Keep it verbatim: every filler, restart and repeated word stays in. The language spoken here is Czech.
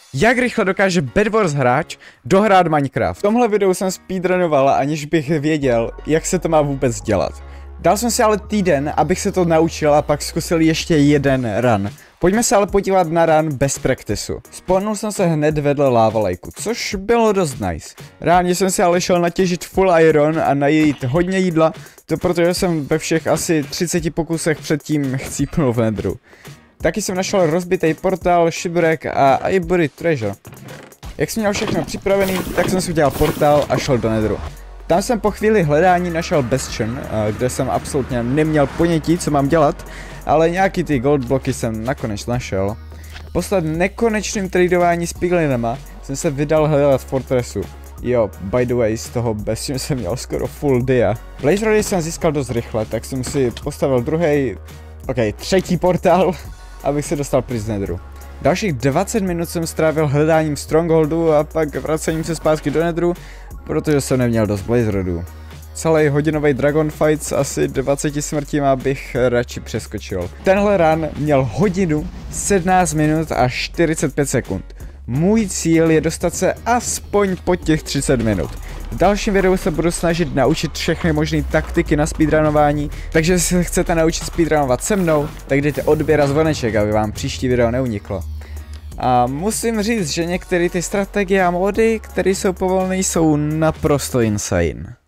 Jak rychle dokáže Bedwars hráč dohrát Minecraft? V tomhle videu jsem speedrunoval, aniž bych věděl, jak se to má vůbec dělat. Dal jsem si ale týden, abych se to naučil a pak zkusil ještě jeden run. Pojďme se ale podívat na run bez practiceu. Spawnul jsem se hned vedle lava lakeu, což bylo dost nice. Reálně jsem si ale šel natěžit full iron a najít hodně jídla, to protože jsem ve všech asi třiceti pokusech předtím chcípnul v nedru. Taky jsem našel rozbitý portál, shipwreck a i buried treasure. Jak jsem měl všechno připravený, tak jsem si udělal portál a šel do nedru. Tam jsem po chvíli hledání našel bastion, kde jsem absolutně neměl ponětí, co mám dělat, ale nějaký ty gold bloky jsem nakonec našel. Posled nekonečným tradování s piglinama jsem se vydal hledat fortressu. Jo, by the way, z toho bastion jsem měl skoro full dia. Blaze Rody jsem získal dost rychle, tak jsem si postavil druhý, ok, třetí portál, abych se dostal pryč z nedru. Dalších dvacet minut jsem strávil hledáním strongholdu a pak vracením se zpátky do nedru, protože jsem neměl dost blaze rodů. Celý hodinový dragon fight s asi dvaceti smrtíma bych radši přeskočil. Tenhle run měl hodinu, sedmnáct minut a čtyřicet pět sekund. Můj cíl je dostat se aspoň po těch třicet minut. V dalším videu se budu snažit naučit všechny možné taktiky na speedrunování, takže jestli se chcete naučit speedrunovat se mnou, tak dejte odběr a zvoneček, aby vám příští video neuniklo. A musím říct, že některé ty strategie a mody, které jsou povolené, jsou naprosto insane.